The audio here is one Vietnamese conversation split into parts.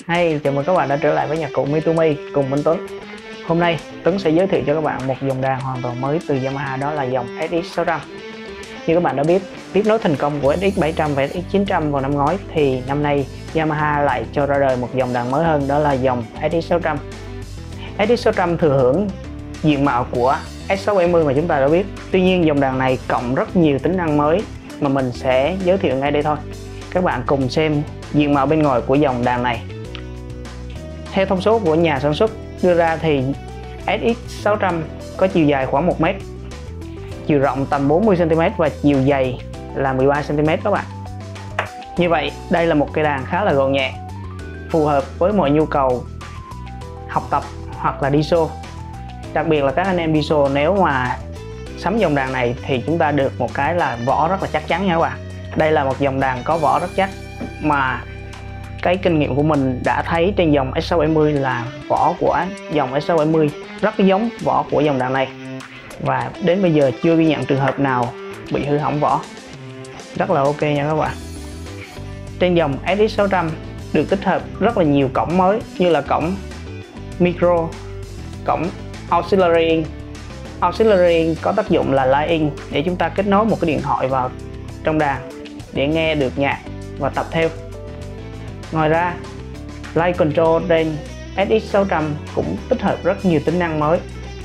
Hey, chào mừng các bạn đã trở lại với nhạc cụ Mitomi cùng Minh Tuấn. Hôm nay Tuấn sẽ giới thiệu cho các bạn một dòng đàn hoàn toàn mới từ Yamaha, đó là dòng SX600. Như các bạn đã biết, tiếp nối thành công của SX700 và SX900 vào năm ngoái thì năm nay Yamaha lại cho ra đời một dòng đàn mới hơn, đó là dòng SX600. SX600 thừa hưởng diện mạo của S670 mà chúng ta đã biết. Tuy nhiên dòng đàn này cộng rất nhiều tính năng mới mà mình sẽ giới thiệu ngay đây thôi. Các bạn cùng xem diện mạo bên ngoài của dòng đàn này. Theo thông số của nhà sản xuất đưa ra thì SX600 có chiều dài khoảng 1 m, chiều rộng tầm 40 cm và chiều dày là 13 cm các bạn. Như vậy đây là một cây đàn khá là gọn nhẹ, phù hợp với mọi nhu cầu học tập hoặc là đi show. Đặc biệt là các anh em đi show, nếu mà sắm dòng đàn này thì chúng ta được một cái là vỏ rất là chắc chắn nha các bạn. Đây là một dòng đàn có vỏ rất chắc, mà cái kinh nghiệm của mình đã thấy trên dòng S670 là vỏ của dòng S670 rất giống vỏ của dòng đàn này, và đến bây giờ chưa ghi nhận trường hợp nào bị hư hỏng vỏ. Rất là ok nha các bạn. Trên dòng SX600 được tích hợp rất là nhiều cổng mới, như là cổng micro, cổng auxiliary. Auxiliary có tác dụng là line-in để chúng ta kết nối một cái điện thoại vào trong đàn để nghe được nhạc và tập theo. Ngoài ra, Live Control trên SX600 cũng tích hợp rất nhiều tính năng mới.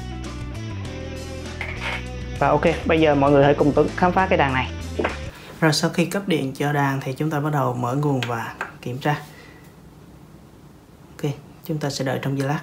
Và ok, bây giờ mọi người hãy cùng Tuấn khám phá cái đàn này. Rồi sau khi cấp điện cho đàn thì chúng ta bắt đầu mở nguồn và kiểm tra. Ok, chúng ta sẽ đợi trong giây lát.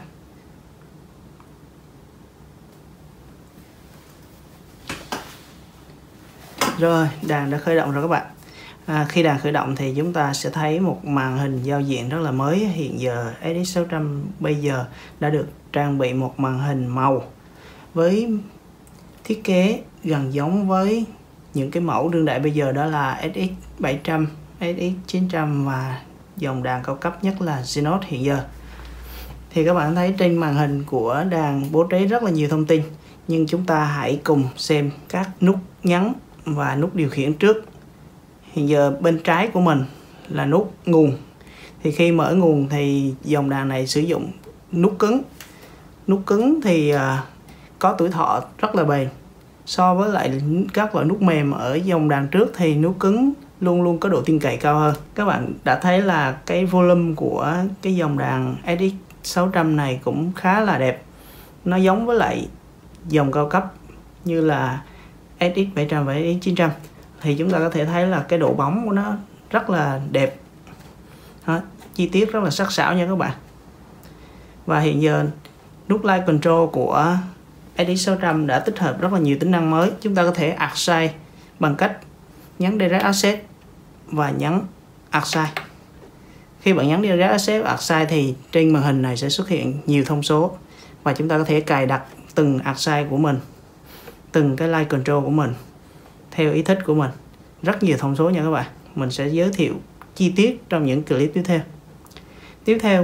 Rồi, đàn đã khởi động rồi các bạn. Khi đàn khởi động thì chúng ta sẽ thấy một màn hình giao diện rất là mới. Hiện giờ SX600 bây giờ đã được trang bị một màn hình màu với thiết kế gần giống với những cái mẫu đương đại bây giờ, đó là SX700, SX900 và dòng đàn cao cấp nhất là Xenos hiện giờ. Thì các bạn thấy trên màn hình của đàn bố trí rất là nhiều thông tin, nhưng chúng ta hãy cùng xem các nút nhấn và nút điều khiển trước. Hiện giờ bên trái của mình là nút nguồn. Thì khi mở nguồn thì dòng đàn này sử dụng nút cứng. Nút cứng thì có tuổi thọ rất là bền. So với lại các loại nút mềm ở dòng đàn trước thì nút cứng luôn luôn có độ tin cậy cao hơn. Các bạn đã thấy là cái volume của cái dòng đàn SX600 này cũng khá là đẹp. Nó giống với lại dòng cao cấp như là SX700 và SX900. Thì chúng ta có thể thấy là cái độ bóng của nó rất là đẹp. Đó, chi tiết rất là sắc sảo nha các bạn. Và hiện giờ nút Live Control của SX600 đã tích hợp rất là nhiều tính năng mới. Chúng ta có thể Arcsight bằng cách nhấn Direct Access và nhấn Arcsight. Khi bạn nhấn Direct Access và Arcsight thì trên màn hình này sẽ xuất hiện nhiều thông số, và chúng ta có thể cài đặt từng Arcsight của mình, từng cái Live Control của mình theo ý thích của mình. Rất nhiều thông số nha các bạn. Mình sẽ giới thiệu chi tiết trong những clip tiếp theo. Tiếp theo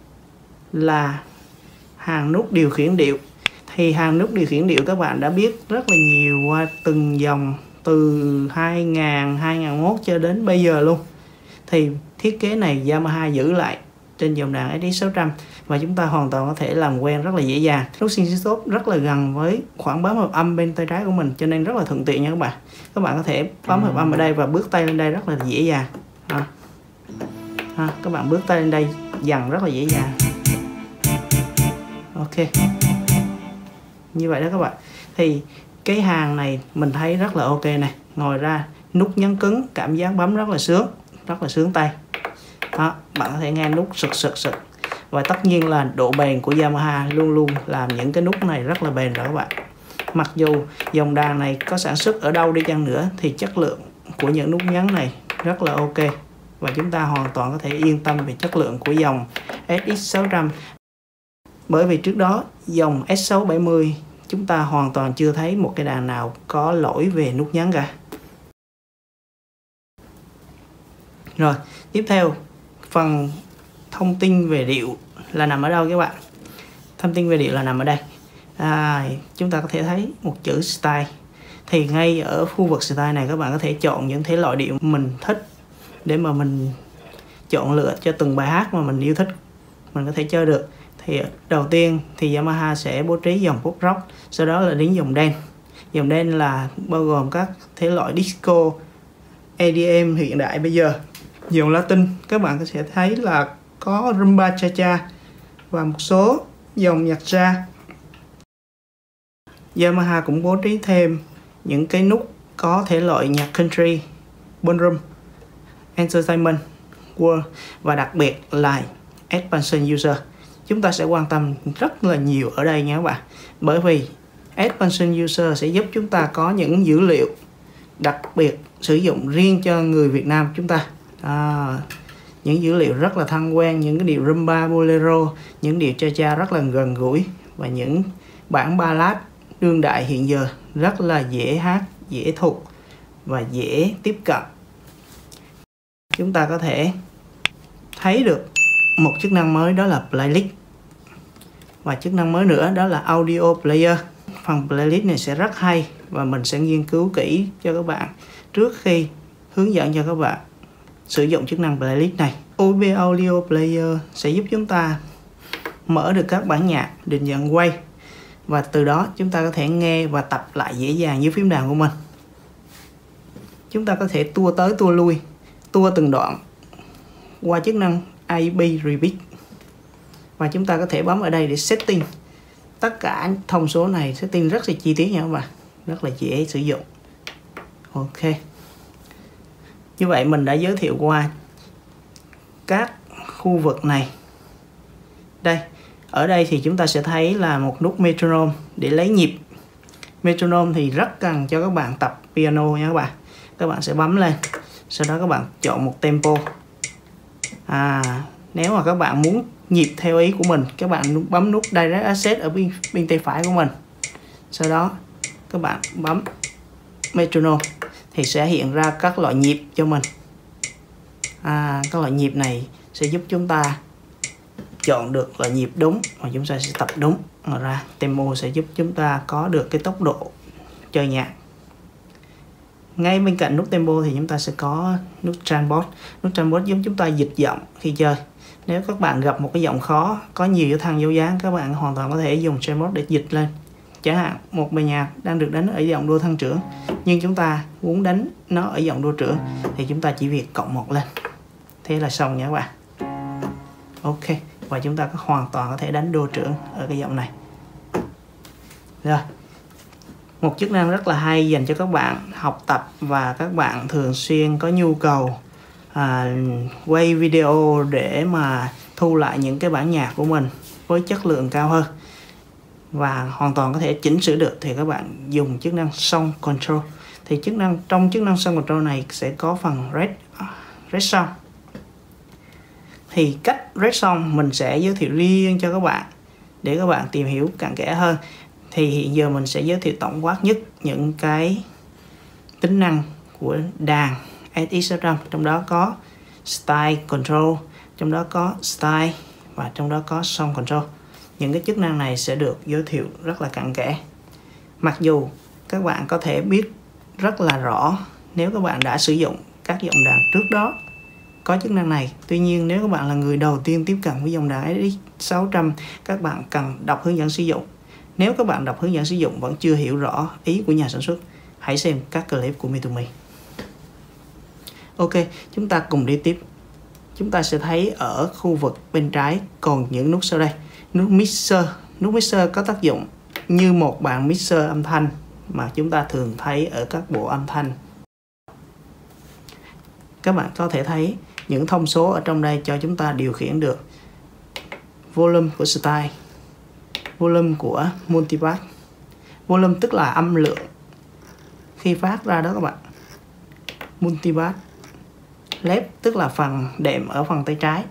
là hàng nút điều khiển điệu. Thì hàng nút điều khiển điệu các bạn đã biết rất là nhiều qua từng dòng từ 2000, 2001 cho đến bây giờ luôn. Thì thiết kế này Yamaha giữ lại trên dòng đàn SX600 và chúng ta hoàn toàn có thể làm quen rất là dễ dàng. Nút Sync Stop rất là gần với khoảng bấm hợp âm bên tay trái của mình, cho nên rất là thuận tiện nha các bạn. Các bạn có thể bấm hợp âm ở đây và bước tay lên đây rất là dễ dàng. Các bạn bước tay lên đây dần rất là dễ dàng. Ok, như vậy đó các bạn. Thì cái hàng này mình thấy rất là ok này. Ngoài ra nút nhấn cứng, cảm giác bấm rất là sướng tay. Đó, bạn có thể nghe nút sực. Và tất nhiên là độ bền của Yamaha luôn luôn làm những cái nút này rất là bền rồi các bạn. Mặc dù dòng đàn này có sản xuất ở đâu đi chăng nữa thì chất lượng của những nút nhấn này rất là ok, và chúng ta hoàn toàn có thể yên tâm về chất lượng của dòng SX600. Bởi vì trước đó dòng S670 chúng ta hoàn toàn chưa thấy một cái đàn nào có lỗi về nút nhấn cả. Rồi, tiếp theo phần thông tin về điệu là nằm ở đâu các bạn? Thông tin về điệu là nằm ở đây. Chúng ta có thể thấy một chữ style. Thì ngay ở khu vực style này các bạn có thể chọn những thể loại điệu mình thích để mà mình chọn lựa cho từng bài hát mà mình yêu thích mình có thể chơi được. Thì đầu tiên thì Yamaha sẽ bố trí dòng pop rock, sau đó là đến dòng dance. Dòng dance là bao gồm các thể loại disco, EDM hiện đại bây giờ. Dòng Latin các bạn có thể thấy là có rumba cha cha và một số dòng nhạc jazz. Yamaha cũng bố trí thêm những cái nút có thể loại nhạc country, ballroom, entertainment, world và đặc biệt là expansion user. Chúng ta sẽ quan tâm rất là nhiều ở đây nha các bạn. Bởi vì expansion user sẽ giúp chúng ta có những dữ liệu đặc biệt sử dụng riêng cho người Việt Nam chúng ta. Những dữ liệu rất là thân quen, những cái điệu rumba, bolero, những điệu cha cha rất là gần gũi và những bản ballad đương đại hiện giờ rất là dễ hát, dễ thuộc và dễ tiếp cận. Chúng ta có thể thấy được một chức năng mới, đó là playlist, và chức năng mới nữa đó là audio player. Phần playlist này sẽ rất hay và mình sẽ nghiên cứu kỹ cho các bạn trước khi hướng dẫn cho các bạn sử dụng chức năng playlist này. USB audio player sẽ giúp chúng ta mở được các bản nhạc định dạng quay, và từ đó chúng ta có thể nghe và tập lại dễ dàng với phím đàn của mình. Chúng ta có thể tua tới tua lui, tua từng đoạn qua chức năng AB Repeat. Và chúng ta có thể bấm ở đây để setting. Tất cả thông số này setting rất là chi tiết nha các bạn, rất là dễ sử dụng. Ok. Như vậy mình đã giới thiệu qua các khu vực này. Đây, ở đây thì chúng ta sẽ thấy là một nút metronome để lấy nhịp. Metronome thì rất cần cho các bạn tập piano nha các bạn. Các bạn sẽ bấm lên, sau đó các bạn chọn một tempo. Nếu mà các bạn muốn nhịp theo ý của mình, các bạn bấm nút Direct Access ở bên tay phải của mình. Sau đó các bạn bấm metronome thì sẽ hiện ra các loại nhịp cho mình. Các loại nhịp này sẽ giúp chúng ta chọn được loại nhịp đúng và chúng ta sẽ tập đúng. Ngoài ra tempo sẽ giúp chúng ta có được cái tốc độ chơi nhạc. Ngay bên cạnh nút tempo thì chúng ta sẽ có nút transport. Nút transport giúp chúng ta dịch giọng khi chơi. Nếu các bạn gặp một cái giọng khó, có nhiều dấu thăng dấu dáng, các bạn hoàn toàn có thể dùng transport để dịch lên. Chẳng hạn một bài nhạc đang được đánh ở giọng đô thăng trưởng, nhưng chúng ta muốn đánh nó ở giọng đô trưởng thì chúng ta chỉ việc cộng 1 lên. Thế là xong nha các bạn. Ok, và chúng ta hoàn toàn có thể đánh đô trưởng ở cái giọng này. Rồi, một chức năng rất là hay dành cho các bạn học tập và các bạn thường xuyên có nhu cầu quay video để mà thu lại những cái bản nhạc của mình với chất lượng cao hơn và hoàn toàn có thể chỉnh sửa được, thì các bạn dùng chức năng Sound Control. Thì trong chức năng Sound Control này sẽ có phần Red Sound. Thì cách Red Sound mình sẽ giới thiệu riêng cho các bạn để các bạn tìm hiểu cặn kẽ hơn. Thì hiện giờ mình sẽ giới thiệu tổng quát nhất những cái tính năng của đàn SX600, trong đó có Style Control, trong đó có Style và trong đó có Sound Control. Những cái chức năng này sẽ được giới thiệu rất là cặn kẽ. Mặc dù các bạn có thể biết rất là rõ nếu các bạn đã sử dụng các dòng đàn trước đó có chức năng này. Tuy nhiên nếu các bạn là người đầu tiên tiếp cận với dòng đàn SX600, các bạn cần đọc hướng dẫn sử dụng. Nếu các bạn đọc hướng dẫn sử dụng vẫn chưa hiểu rõ ý của nhà sản xuất, hãy xem các clip của Mitomi. Ok, chúng ta cùng đi tiếp. Chúng ta sẽ thấy ở khu vực bên trái còn những nút sau đây. Nút Mixer. Nút Mixer có tác dụng như một bàn mixer âm thanh mà chúng ta thường thấy ở các bộ âm thanh. Các bạn có thể thấy những thông số ở trong đây cho chúng ta điều khiển được volume của style, volume của multipass. Volume tức là âm lượng khi phát ra đó các bạn. Multipass. Left tức là phần đệm ở phần tay trái.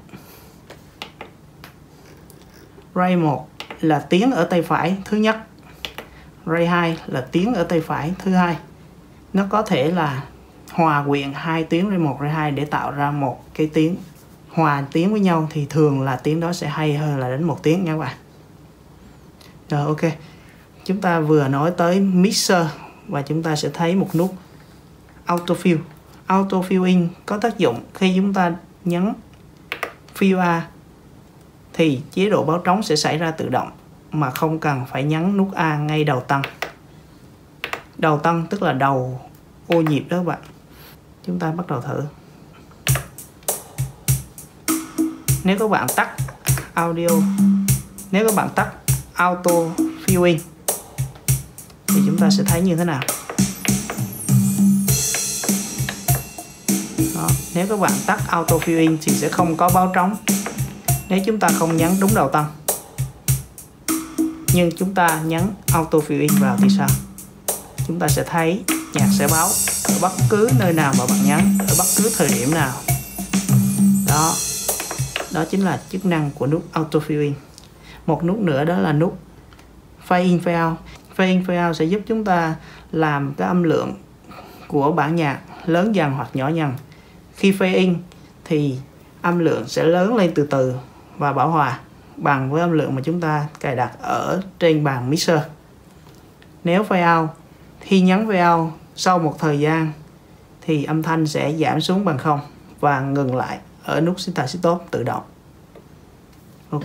Ray 1 là tiếng ở tay phải thứ nhất. Ray 2 là tiếng ở tay phải thứ hai. Nó có thể là hòa quyện hai tiếng Ray 1, Ray 2 để tạo ra một cái tiếng. Hòa tiếng với nhau thì thường là tiếng đó sẽ hay hơn là đánh một tiếng nha các bạn. Rồi ok. Chúng ta vừa nói tới mixer và chúng ta sẽ thấy một nút Autofill. Autofilling có tác dụng khi chúng ta nhấn FOA thì chế độ báo trống sẽ xảy ra tự động mà không cần phải nhấn nút A ngay đầu tăng. Đầu tăng tức là đầu ô nhịp đó các bạn. Chúng ta bắt đầu thử. Nếu các bạn tắt audio, nếu các bạn tắt auto viewing thì chúng ta sẽ thấy như thế nào. Đó. Nếu các bạn tắt auto viewing thì sẽ không có báo trống nếu chúng ta không nhấn đúng đầu tăng. Nhưng chúng ta nhấn auto viewing vào thì sao? Chúng ta sẽ thấy nhạc sẽ báo ở bất cứ nơi nào mà bạn nhấn, ở bất cứ thời điểm nào. Đó chính là chức năng của nút auto viewing. Một nút nữa đó là nút fade in fade out. Fade in fade out sẽ giúp chúng ta làm cái âm lượng của bản nhạc lớn dần hoặc nhỏ dần. Khi fade in thì âm lượng sẽ lớn lên từ từ và bảo hòa bằng với âm lượng mà chúng ta cài đặt ở trên bàn mixer. Nếu fade out, khi nhấn fade out sau một thời gian thì âm thanh sẽ giảm xuống bằng 0 và ngừng lại ở nút syntax stop tự động. Ok.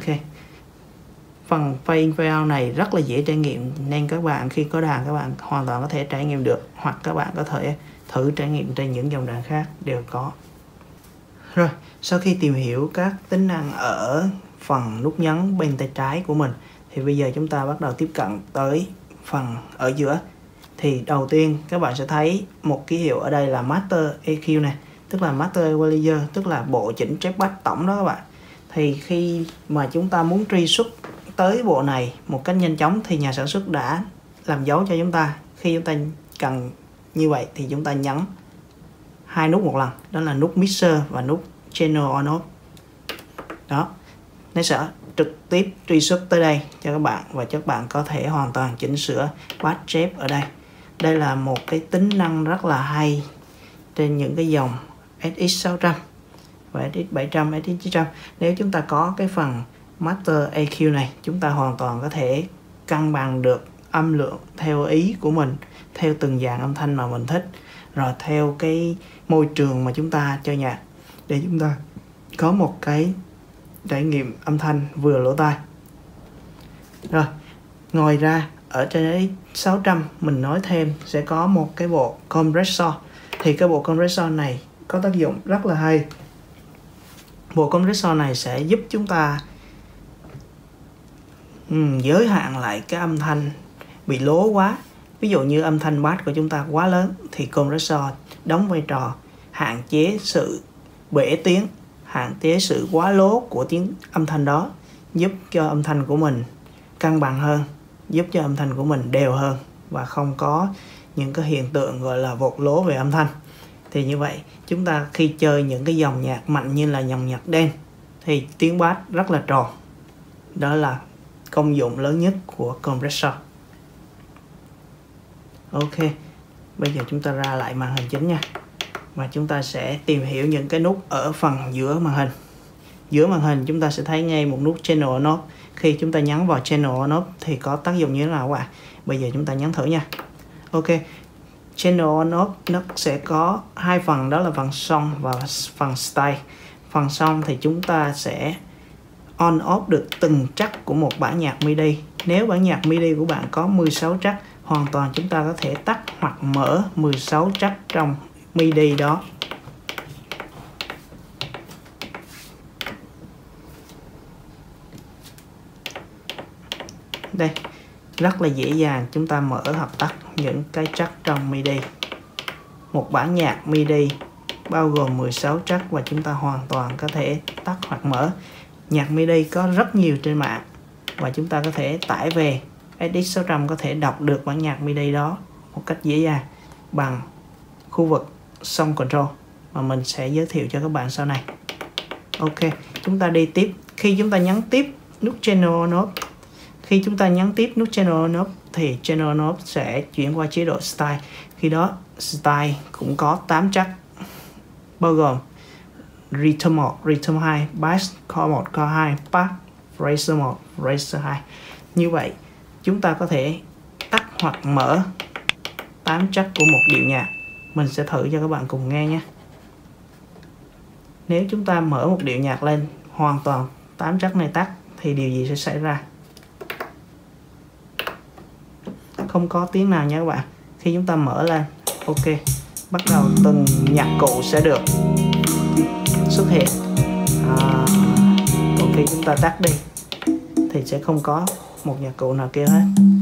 Phần fade in fade out này rất là dễ trải nghiệm nên các bạn khi có đàn các bạn hoàn toàn có thể trải nghiệm được, hoặc các bạn có thể thử trải nghiệm trên những dòng đàn khác đều có. Rồi, sau khi tìm hiểu các tính năng ở phần nút nhấn bên tay trái của mình thì bây giờ chúng ta bắt đầu tiếp cận tới phần ở giữa. Thì đầu tiên các bạn sẽ thấy một ký hiệu ở đây là Master EQ này, tức là Master Equalizer, tức là bộ chỉnh trackpad tổng đó các bạn. Thì khi mà chúng ta muốn truy xuất tới bộ này một cách nhanh chóng thì nhà sản xuất đã làm dấu cho chúng ta. Khi chúng ta cần như vậy thì chúng ta nhấn hai nút một lần, đó là nút Mixer và nút Channel On Off. Đó, nó sẽ trực tiếp truy xuất tới đây cho các bạn và các bạn có thể hoàn toàn chỉnh sửa bass shape ở đây. Đây là một cái tính năng rất là hay trên những cái dòng SX600 và SX700, SX900. Nếu chúng ta có cái phần Master EQ này, chúng ta hoàn toàn có thể cân bằng được âm lượng theo ý của mình, theo từng dàn âm thanh mà mình thích, rồi theo cái môi trường mà chúng ta chơi nhạc, để chúng ta có một cái trải nghiệm âm thanh vừa lỗ tai. Rồi, ngoài ra ở trên SX600 mình nói thêm sẽ có một cái bộ compressor. Thì cái bộ compressor này có tác dụng rất là hay. Bộ compressor này sẽ giúp chúng ta giới hạn lại cái âm thanh bị lố quá. Ví dụ như âm thanh bass của chúng ta quá lớn thì compressor đóng vai trò hạn chế sự bể tiếng, hạn chế sự quá lố của tiếng âm thanh đó, giúp cho âm thanh của mình cân bằng hơn, giúp cho âm thanh của mình đều hơn và không có những cái hiện tượng gọi là vột lố về âm thanh. Thì như vậy chúng ta khi chơi những cái dòng nhạc mạnh như là dòng nhạc dance thì tiếng bass rất là tròn. Đó là công dụng lớn nhất của compressor. Ok, bây giờ chúng ta ra lại màn hình chính nha. Và chúng ta sẽ tìm hiểu những cái nút ở phần giữa màn hình. Giữa màn hình chúng ta sẽ thấy ngay một nút Channel On Off. Khi chúng ta nhấn vào Channel On Off thì có tác dụng như thế nào các bạn? Bây giờ chúng ta nhấn thử nha. Ok, Channel On Off nó sẽ có hai phần, đó là phần song và phần style. Phần song thì chúng ta sẽ on off được từng track của một bản nhạc MIDI. Nếu bản nhạc MIDI của bạn có 16 track, hoàn toàn chúng ta có thể tắt hoặc mở 16 track trong MIDI đó. Đây, rất là dễ dàng chúng ta mở hoặc tắt những cái track trong MIDI. Một bản nhạc MIDI bao gồm 16 track và chúng ta hoàn toàn có thể tắt hoặc mở. Nhạc MIDI có rất nhiều trên mạng và chúng ta có thể tải về. SX600 có thể đọc được bản nhạc MIDI đó một cách dễ dàng bằng khu vực Sound Control mà mình sẽ giới thiệu cho các bạn sau này. Ok, chúng ta đi tiếp. Khi chúng ta nhấn tiếp nút Channel On Off, khi chúng ta nhấn tiếp nút Channel On Off thì Channel On Off sẽ chuyển qua chế độ Style. Khi đó Style cũng có 8 track bao gồm Rhythm 1, Rhythm 2, Bass, Core 1, Core 2, Part, Phrasal 1, Phrasal 2. Như vậy chúng ta có thể tắt hoặc mở 8 track của một điệu nhạc. Mình sẽ thử cho các bạn cùng nghe nhé. Nếu chúng ta mở một điệu nhạc lên hoàn toàn 8 chất này tắt thì điều gì sẽ xảy ra? Không có tiếng nào nha các bạn. Khi chúng ta mở lên, ok, bắt đầu từng nhạc cụ sẽ được xuất hiện. Ok, chúng ta tắt đi thì sẽ không có một nhạc cụ nào kêu hết.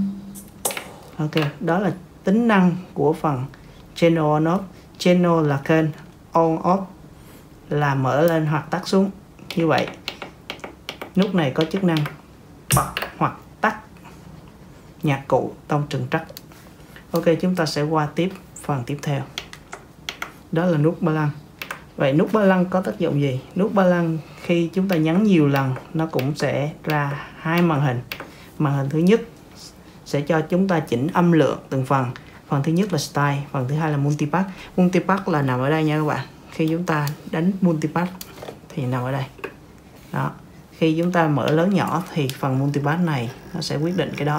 Ok, đó là tính năng của phần channel on off. Channel là kênh, on off là mở lên hoặc tắt xuống. Như vậy nút này có chức năng bật hoặc tắt nhạc cụ trong từng trắc. Ok, chúng ta sẽ qua phần tiếp theo. Đó là nút ba lăng. Vậy nút ba lăng có tác dụng gì? Nút ba lăng khi chúng ta nhấn nhiều lần nó cũng sẽ ra hai màn hình. Màn hình thứ nhất sẽ cho chúng ta chỉnh âm lượng từng phần. Phần thứ nhất là style, phần thứ hai là multipath. Multipath là nằm ở đây nha các bạn. Khi chúng ta đánh multipath thì nằm ở đây. Đó. Khi chúng ta mở lớn nhỏ thì phần multipath này nó sẽ quyết định cái đó.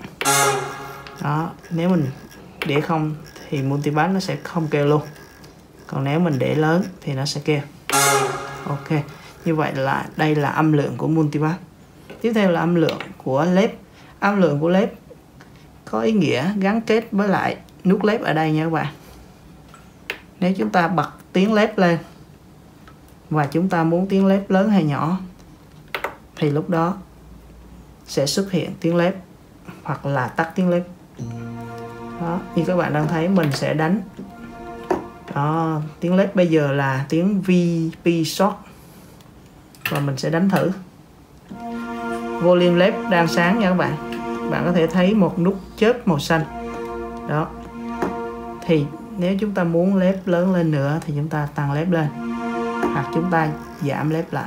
Đó, nếu mình để không thì multipath nó sẽ không kêu luôn. Còn nếu mình để lớn thì nó sẽ kêu. Ok, như vậy là đây là âm lượng của multipath. Tiếp theo là âm lượng của led. Âm lượng của led có ý nghĩa gắn kết với lại nút led ở đây nha các bạn. Nếu chúng ta bật tiếng led lên và chúng ta muốn tiếng led lớn hay nhỏ thì lúc đó sẽ xuất hiện tiếng led hoặc là tắt tiếng led. Đó, như các bạn đang thấy mình sẽ đánh. Đó, tiếng led bây giờ là tiếng VP short và mình sẽ đánh thử. Volume led đang sáng nha các bạn. Bạn có thể thấy một nút chớp màu xanh. Đó. Thì nếu chúng ta muốn led lớn lên nữa thì chúng ta tăng led lên hoặc chúng ta giảm led lại.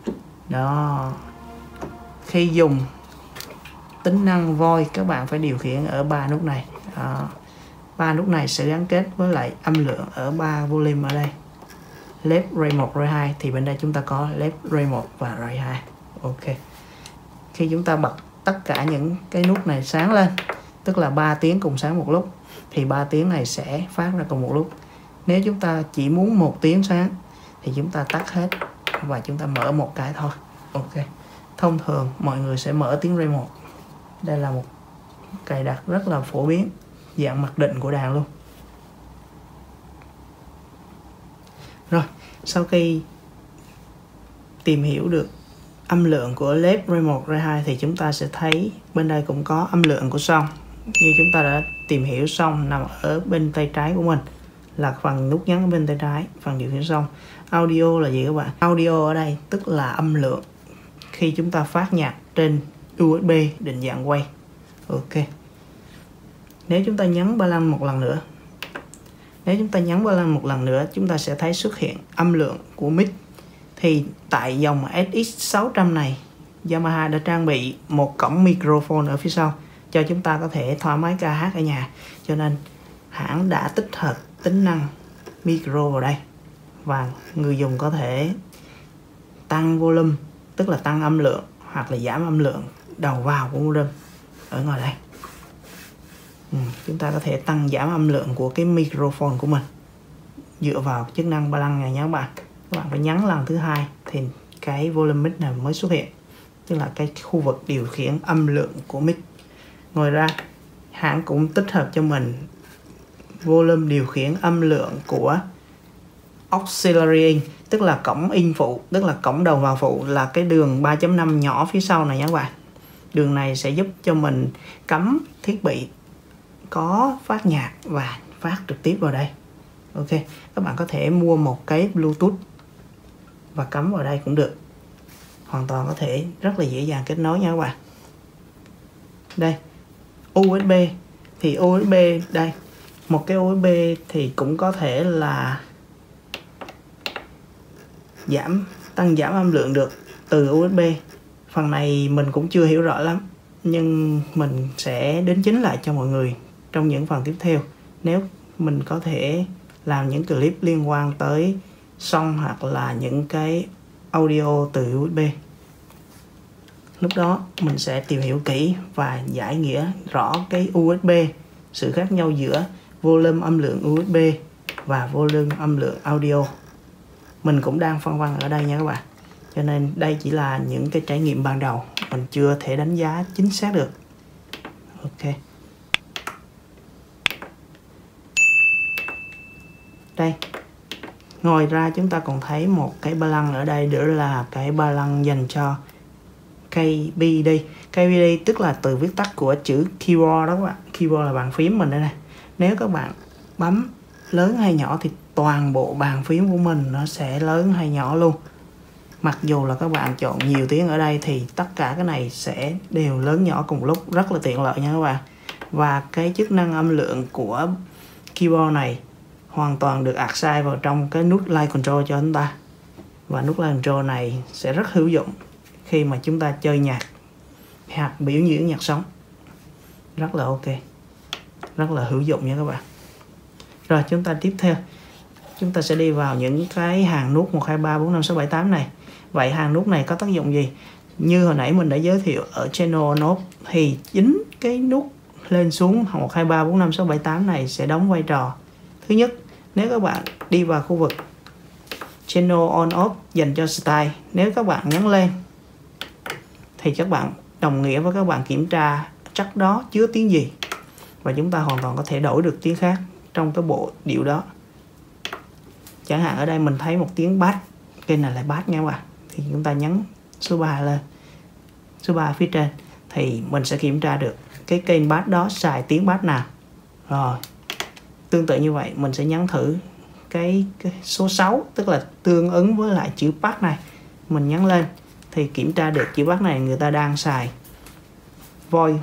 Đó. Khi dùng tính năng voice các bạn phải điều khiển ở 3 nút này. Đó. 3 nút này sẽ gắn kết với lại âm lượng ở 3 volume ở đây. Left, Ray 1, Ray 2 thì bên đây chúng ta có Left, Ray 1 và Ray 2. Ok. Khi chúng ta bật tất cả những cái nút này sáng lên, tức là 3 tiếng cùng sáng một lúc, thì 3 tiếng này sẽ phát ra cùng một lúc. Nếu chúng ta chỉ muốn 1 tiếng sáng thì chúng ta tắt hết và chúng ta mở một cái thôi. Ok. Thông thường mọi người sẽ mở tiếng Ray 1. Đây là một cài đặt rất là phổ biến, dạng mặc định của đàn luôn. Rồi, sau khi tìm hiểu được âm lượng của led, Ray 1, Ray 2 thì chúng ta sẽ thấy bên đây cũng có âm lượng của song. Như chúng ta đã tìm hiểu xong, nằm ở bên tay trái của mình là phần nút nhấn ở bên tay trái, phần điều khiển song. Audio là gì các bạn? Audio ở đây tức là âm lượng khi chúng ta phát nhạc trên USB định dạng quay. Ok. Nếu chúng ta nhấn ba lăng một lần nữa, chúng ta sẽ thấy xuất hiện âm lượng của mic. Thì tại dòng SX600 này, Yamaha đã trang bị một cổng microphone ở phía sau cho chúng ta có thể thoải mái ca hát ở nhà. Cho nên hãng đã tích hợp tính năng micro vào đây và người dùng có thể tăng volume, tức là tăng âm lượng hoặc là giảm âm lượng đầu vào của modem ở ngoài đây. Chúng ta có thể tăng giảm âm lượng của cái microphone của mình dựa vào chức năng ba lăng này nha các bạn. Các bạn phải nhấn lần thứ hai thì cái volume mic này mới xuất hiện, tức là cái khu vực điều khiển âm lượng của mic. Ngoài ra hãng cũng tích hợp cho mình volume điều khiển âm lượng của auxiliary in, tức là cổng in phụ, tức là cổng đầu vào phụ, là cái đường 3.5 nhỏ phía sau này nha các bạn. Đường này sẽ giúp cho mình cắm thiết bị có phát nhạc và phát trực tiếp vào đây. Ok, các bạn có thể mua một cái Bluetooth và cắm vào đây cũng được. Hoàn toàn có thể rất là dễ dàng kết nối nha các bạn. Đây, USB thì USB đây, một cái USB thì cũng có thể là tăng giảm âm lượng được từ USB. Phần này mình cũng chưa hiểu rõ lắm, nhưng mình sẽ đính chính lại cho mọi người trong những phần tiếp theo. Nếu mình có thể làm những clip liên quan tới song hoặc là những cái audio từ USB, lúc đó mình sẽ tìm hiểu kỹ và giải nghĩa rõ cái USB, sự khác nhau giữa volume âm lượng USB và volume âm lượng audio. Mình cũng đang phân vân ở đây nha các bạn. cho nên đây chỉ là những cái trải nghiệm ban đầu, mình chưa thể đánh giá chính xác được. Ok, đây, ngoài ra chúng ta còn thấy một cái ba lăng ở đây, đó là cái ba lăng dành cho KBD. KBD tức là từ viết tắt của chữ keyboard đó các bạn. Keyboard là bàn phím mình đây nè. Nếu các bạn bấm lớn hay nhỏ thì toàn bộ bàn phím của mình nó sẽ lớn hay nhỏ luôn. Mặc dù là các bạn chọn nhiều tiếng ở đây thì tất cả cái này sẽ đều lớn nhỏ cùng lúc, rất là tiện lợi nha các bạn. Và cái chức năng âm lượng của keyboard này hoàn toàn được assign vào trong cái nút Live Control cho chúng ta. Và nút Live Control này sẽ rất hữu dụng khi mà chúng ta chơi nhạc hoặc biểu diễn nhạc sống. Rất là ok, rất là hữu dụng nha các bạn. Rồi chúng ta tiếp theo, chúng ta sẽ đi vào những cái hàng nút 1, 2, 3, 4, 5, 6, 7, 8 này. Vậy hàng nút này có tác dụng gì? Như hồi nãy mình đã giới thiệu ở channel on off thì chính cái nút lên xuống 1, 2, 3, 4, 5, 6, 7, 8 này sẽ đóng vai trò. Thứ nhất, nếu các bạn đi vào khu vực channel on off dành cho style, nếu các bạn nhấn lên thì các bạn đồng nghĩa với các bạn kiểm tra chắc đó chứa tiếng gì, và chúng ta hoàn toàn có thể đổi được tiếng khác trong cái bộ điệu đó. Chẳng hạn ở đây mình thấy một tiếng bass, cái này là bass nha các bạn, thì chúng ta nhấn số 3 lên, số 3 phía trên thì mình sẽ kiểm tra được cái kênh bass đó xài tiếng bass nào. Rồi tương tự như vậy mình sẽ nhấn thử cái số 6, tức là tương ứng với lại chữ bass này, mình nhấn lên thì kiểm tra được chữ bass này người ta đang xài voice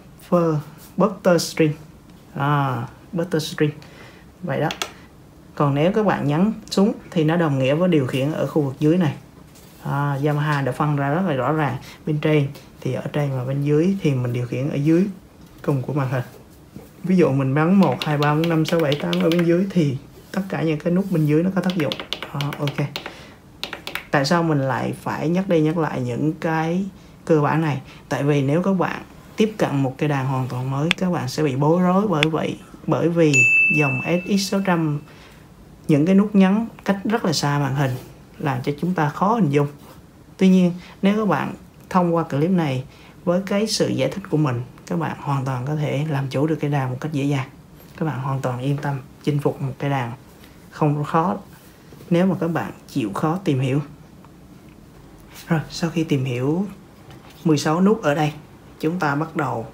butter string, butter string vậy đó. Còn nếu các bạn nhấn xuống thì nó đồng nghĩa với điều khiển ở khu vực dưới này. Yamaha đã phân ra rất là rõ ràng, bên trên thì ở trên và bên dưới thì mình điều khiển ở dưới cùng của màn hình. Ví dụ mình bấm 1, 2, 3, 4, 5, 6, 7, 8 ở bên dưới thì tất cả những cái nút bên dưới nó có tác dụng. Ok. Tại sao mình lại phải nhắc đi nhắc lại những cái cơ bản này? Tại vì nếu các bạn tiếp cận một cây đàn hoàn toàn mới, các bạn sẽ bị bối rối bởi vì dòng SX600 những cái nút nhấn cách rất là xa màn hình làm cho chúng ta khó hình dung. Tuy nhiên nếu các bạn thông qua clip này với cái sự giải thích của mình, các bạn hoàn toàn có thể làm chủ được cây đàn một cách dễ dàng. Các bạn hoàn toàn yên tâm chinh phục một cây đàn không khó nếu mà các bạn chịu khó tìm hiểu. Rồi sau khi tìm hiểu 16 nút ở đây, chúng ta bắt đầu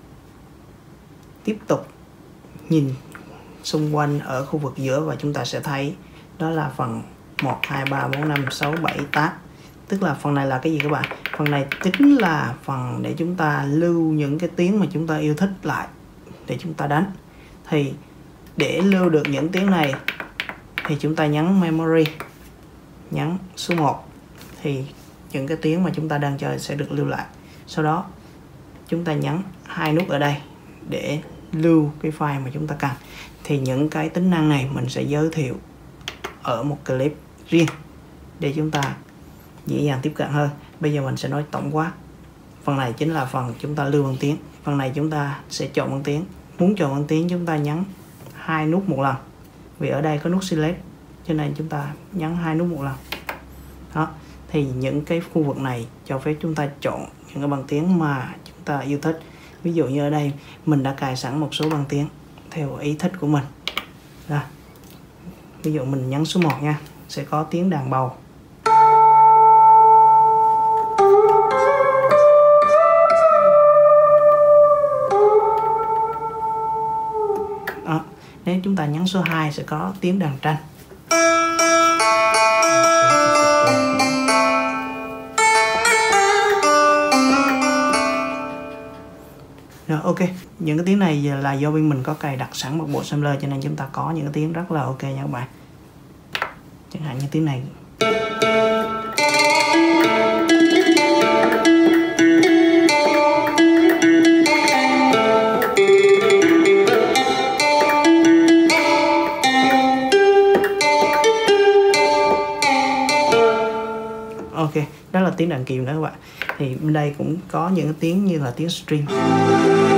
tiếp tục nhìn xung quanh ở khu vực giữa và chúng ta sẽ thấy đó là phần 1, 2, 3, 4, 5, 6, 7, 8. Tức là phần này là cái gì các bạn? Phần này chính là phần để chúng ta lưu những cái tiếng mà chúng ta yêu thích lại để chúng ta đánh. Thì để lưu được những tiếng này thì chúng ta nhấn memory, nhấn số 1 thì những cái tiếng mà chúng ta đang chơi sẽ được lưu lại. Sau đó chúng ta nhấn 2 nút ở đây để lưu cái file mà chúng ta cần. Thì những cái tính năng này mình sẽ giới thiệu ở một clip riêng để chúng ta dễ dàng tiếp cận hơn. Bây giờ mình sẽ nói tổng quát. Phần này chính là phần chúng ta lưu bằng tiếng. Phần này chúng ta sẽ chọn bằng tiếng. Muốn chọn bằng tiếng chúng ta nhấn 2 nút một lần. Vì ở đây có nút select cho nên chúng ta nhấn 2 nút một lần. Đó. Thì những cái khu vực này cho phép chúng ta chọn những cái bằng tiếng mà chúng ta yêu thích. Ví dụ như ở đây mình đã cài sẵn một số bằng tiếng theo ý thích của mình. Rồi. Ví dụ mình nhấn số 1 nha, sẽ có tiếng đàn bầu. Đó. Nếu chúng ta nhấn số 2 sẽ có tiếng đàn tranh. Rồi, ok, những cái tiếng này là do bên mình có cài đặt sẵn một bộ sampler cho nên chúng ta có những cái tiếng rất là ok nha các bạn. Chẳng hạn như tiếng này. Ok, đó là tiếng đàn kìm đó các bạn. Thì bên đây cũng có những cái tiếng như là tiếng string.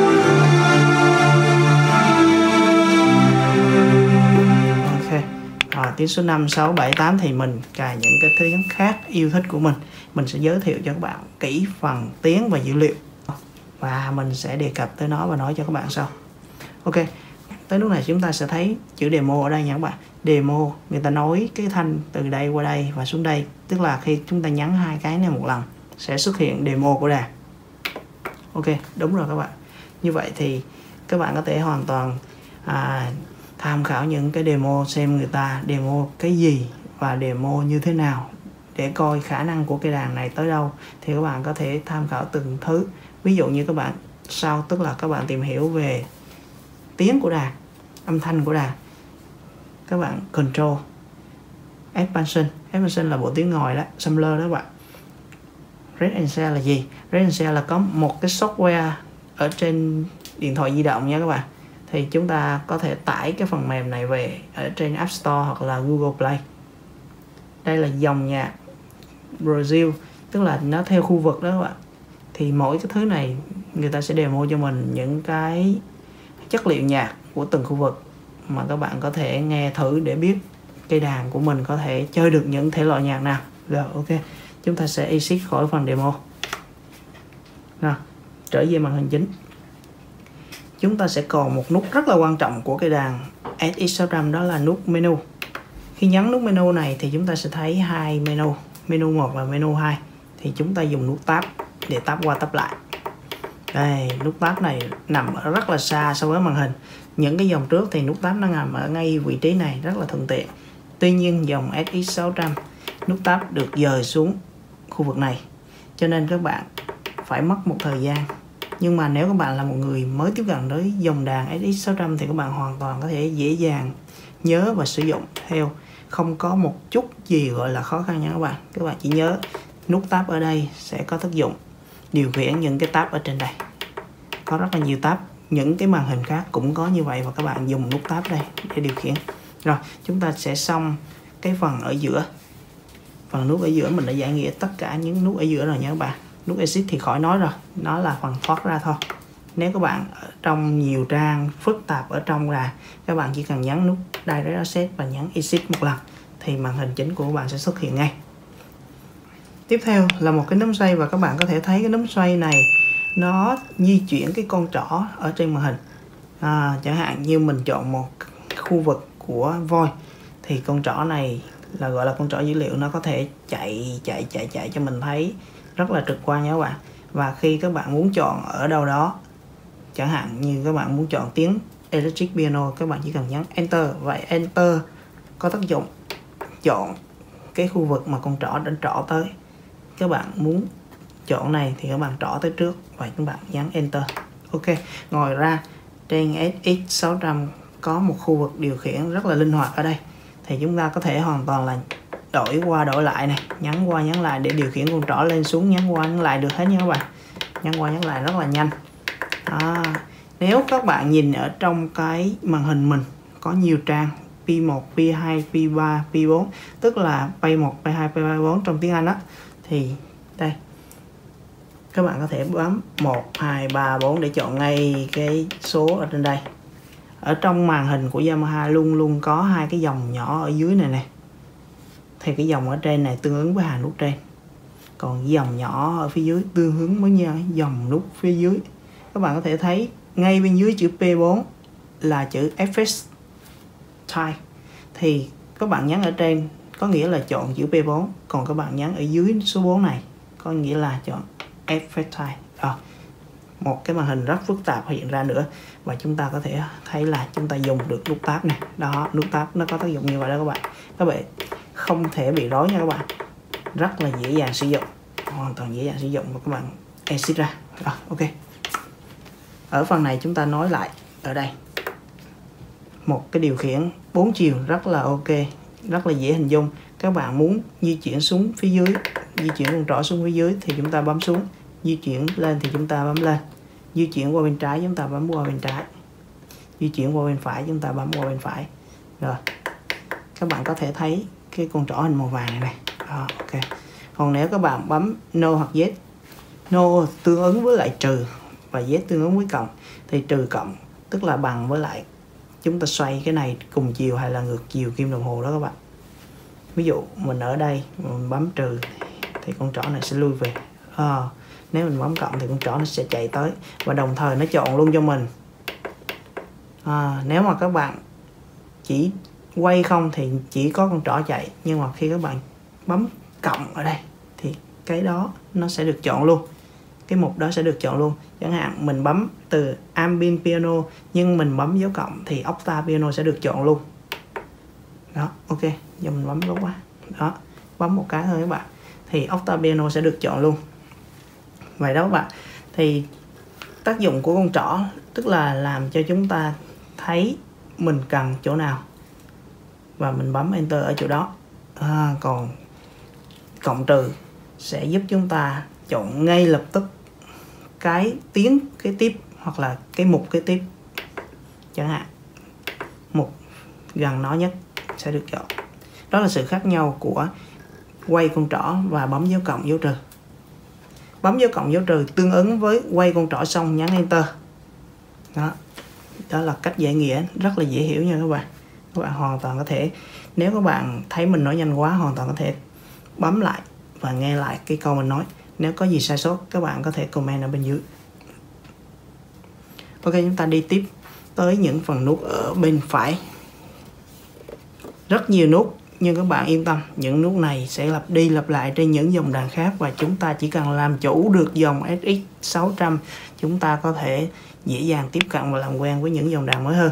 Ok, Tiếng số 5, 6, 7, 8 thì mình cài những cái tiếng khác yêu thích của mình. Mình sẽ giới thiệu cho các bạn kỹ phần tiếng và dữ liệu, và mình sẽ đề cập tới nó và nói cho các bạn sau. Ok, tới lúc này chúng ta sẽ thấy chữ demo ở đây nha các bạn. Demo, người ta nối cái thanh từ đây qua đây và xuống đây, tức là khi chúng ta nhấn hai cái này một lần sẽ xuất hiện demo của đàn. Ok, đúng rồi các bạn. Như vậy thì các bạn có thể hoàn toàn tham khảo những cái demo, xem người ta demo cái gì và demo như thế nào để coi khả năng của cây đàn này tới đâu, thì các bạn có thể tham khảo từng thứ. Ví dụ như các bạn sau, tức là các bạn tìm hiểu về tiếng của đàn, âm thanh của đàn, các bạn control expansion là bộ tiếng ngồi đó, sampler đó các bạn. Read and Share là gì? Read and Share là có một cái software ở trên điện thoại di động nha các bạn. Thì chúng ta có thể tải cái phần mềm này về ở trên App Store hoặc là Google Play. Đây là dòng nhạc Brazil, tức là nó theo khu vực đó các bạn. Thì mỗi cái thứ này người ta sẽ demo cho mình những cái chất liệu nhạc của từng khu vực mà các bạn có thể nghe thử để biết cây đàn của mình có thể chơi được những thể loại nhạc nào. Rồi, ok, chúng ta sẽ exit khỏi phần demo. Nào, trở về màn hình chính. Chúng ta sẽ còn một nút rất là quan trọng của cây đàn SX600, đó là nút menu. Khi nhấn nút menu này thì chúng ta sẽ thấy hai menu, menu 1 và menu 2. Thì chúng ta dùng nút tab để tab qua tab lại. Đây, nút tab này nằm ở rất là xa so với màn hình. Những cái dòng trước thì nút tab nó nằm ở ngay vị trí này, rất là thuận tiện. Tuy nhiên dòng SX600 nút tab được dời xuống khu vực này, cho nên các bạn phải mất một thời gian. Nhưng mà nếu các bạn là một người mới tiếp cận tới dòng đàn SX600 thì các bạn hoàn toàn có thể dễ dàng nhớ và sử dụng theo, không có một chút gì gọi là khó khăn nha các bạn. Các bạn chỉ nhớ nút tab ở đây sẽ có tác dụng điều khiển những cái tab ở trên đây. Có rất là nhiều tab, những cái màn hình khác cũng có như vậy, và các bạn dùng nút tab đây để điều khiển. Rồi, chúng ta sẽ xong cái phần ở giữa. Phần nút ở giữa mình đã giải nghĩa tất cả những nút ở giữa rồi nha các bạn. Nút exit thì khỏi nói rồi, nó là phần thoát ra thôi. Nếu các bạn ở trong nhiều trang phức tạp ở trong là các bạn chỉ cần nhấn nút Direct Access và nhấn exit một lần thì màn hình chính của các bạn sẽ xuất hiện ngay. Tiếp theo là một cái nấm xoay, và các bạn có thể thấy cái nấm xoay này nó di chuyển cái con trỏ ở trên màn hình. Chẳng hạn như mình chọn một khu vực của voi thì con trỏ này là gọi là con trỏ dữ liệu, nó có thể chạy cho mình thấy rất là trực quan nha các bạn. Và khi các bạn muốn chọn ở đâu đó, chẳng hạn như các bạn muốn chọn tiếng electric piano, các bạn chỉ cần nhấn enter, và enter có tác dụng chọn cái khu vực mà con trỏ đã trỏ tới. Các bạn muốn chọn này thì các bạn trỏ tới trước và các bạn nhấn enter. Ok, ngoài ra trên SX600 có một khu vực điều khiển rất là linh hoạt ở đây, thì chúng ta có thể hoàn toàn là đổi qua đổi lại này, nhấn qua nhấn lại để điều khiển con trỏ lên xuống, nhấn qua nhấn lại được hết nha các bạn. Nhấn qua nhấn lại rất là nhanh. Nếu các bạn nhìn ở trong cái màn hình mình có nhiều trang P1, P2, P3, P4, tức là P1, P2, P3, P4 trong tiếng Anh đó, thì đây các bạn có thể bấm 1, 2, 3, 4 để chọn ngay cái số ở trên đây. Ở trong màn hình của Yamaha luôn luôn có hai cái dòng nhỏ ở dưới này nè, thì cái dòng ở trên này tương ứng với hàng nút trên, còn dòng nhỏ ở phía dưới tương ứng với dòng nút phía dưới. Các bạn có thể thấy ngay bên dưới chữ P4 là chữ FX Type, thì các bạn nhấn ở trên có nghĩa là chọn chữ P4, còn các bạn nhấn ở dưới số 4 này có nghĩa là chọn FX Type. Một cái màn hình rất phức tạp hiện ra nữa, và chúng ta có thể thấy là chúng ta dùng được nút tab này đó, nút tab nó có tác dụng như vậy đó các bạn. Các bạn không thể bị rối nha các bạn, rất là dễ dàng sử dụng, hoàn toàn dễ dàng sử dụng, và các bạn exit ra. Rồi, ok. Ở phần này chúng ta nói lại ở đây một cái điều khiển 4 chiều rất là ok, rất là dễ hình dung. Các bạn muốn di chuyển xuống phía dưới, di chuyển con trỏ xuống phía dưới thì chúng ta bấm xuống, di chuyển lên thì chúng ta bấm lên, di chuyển qua bên trái chúng ta bấm qua bên trái, di chuyển qua bên phải chúng ta bấm qua bên phải. Rồi, các bạn có thể thấy cái con trỏ hình màu vàng này này. Đó, ok. Còn nếu các bạn bấm no hoặc yes, no tương ứng với lại trừ và yes tương ứng với cộng, thì trừ cộng tức là bằng với lại chúng ta xoay cái này cùng chiều hay là ngược chiều kim đồng hồ đó các bạn. Ví dụ mình ở đây mình bấm trừ thì con trỏ này sẽ lui về. Nếu mình bấm cộng thì con trỏ nó sẽ chạy tới và đồng thời nó chọn luôn cho mình. Nếu mà các bạn chỉ quay không thì chỉ có con trỏ chạy, nhưng mà khi các bạn bấm cộng ở đây thì cái đó nó sẽ được chọn luôn, cái mục đó sẽ được chọn luôn. Chẳng hạn mình bấm từ ambient piano nhưng mình bấm dấu cộng thì octave piano sẽ được chọn luôn. Đó, ok, giờ mình bấm đúng quá. Đó, bấm một cái thôi các bạn thì octave piano sẽ được chọn luôn. Vậy đó các bạn, thì tác dụng của con trỏ tức là làm cho chúng ta thấy mình cần chỗ nào và mình bấm enter ở chỗ đó. Còn cộng trừ sẽ giúp chúng ta chọn ngay lập tức cái tiếng kế tiếp hoặc là cái mục kế tiếp. Chẳng hạn mục gần nó nhất sẽ được chọn. Đó là sự khác nhau của quay con trỏ và bấm dấu cộng dấu trừ. Bấm dấu cộng dấu trừ tương ứng với quay con trỏ xong nhấn enter. Đó là cách giải nghĩa rất là dễ hiểu nha các bạn. Các bạn hoàn toàn có thể, nếu các bạn thấy mình nói nhanh quá, hoàn toàn có thể bấm lại và nghe lại cái câu mình nói. Nếu có gì sai sót các bạn có thể comment ở bên dưới. Ok, chúng ta đi tiếp tới những phần nút ở bên phải. Rất nhiều nút nhưng các bạn yên tâm, những nút này sẽ lặp đi lặp lại trên những dòng đàn khác và chúng ta chỉ cần làm chủ được dòng SX600, chúng ta có thể dễ dàng tiếp cận và làm quen với những dòng đàn mới hơn.